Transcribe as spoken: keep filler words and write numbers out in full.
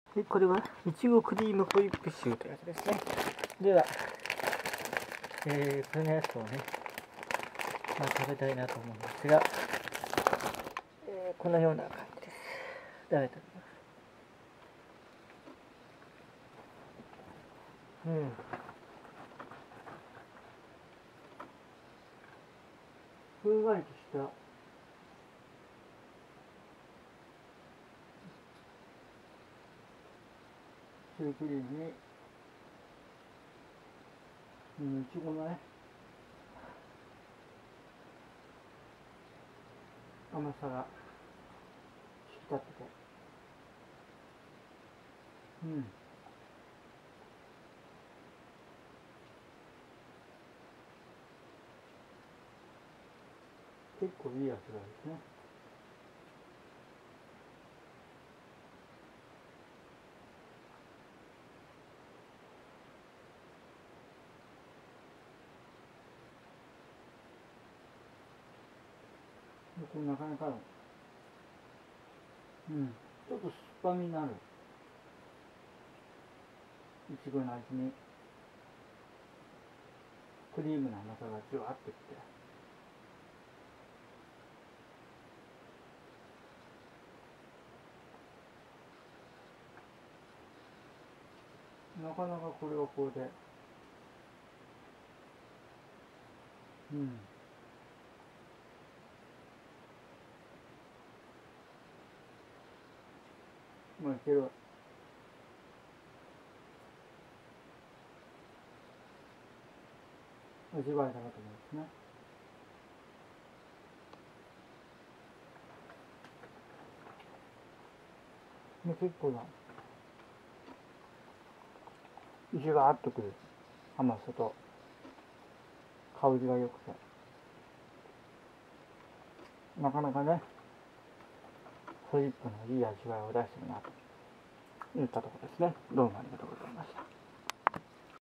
でこれはいちごクリームホイップシューというやつですね。では、えー、これのやつをね、まあ、食べたいなと思うんですが、えー、このような感じです。食べてみます。うん。ふんわりとしたシュークリームに、うん、いちごのね、甘さが引き立ってて、うん、結構いい味がですね。これなかなかの、うん、ちょっと酸っぱみのあるいちごの味にクリームの甘さがじゅわっときて、なかなかこれはこれで、うん、まあいける味わいだなと思うんですね。で結構なじゅわっとくる甘さと香りが良くて、なかなかね、ホイップのいい味わいを出してるなといったところですね。どうもありがとうございました。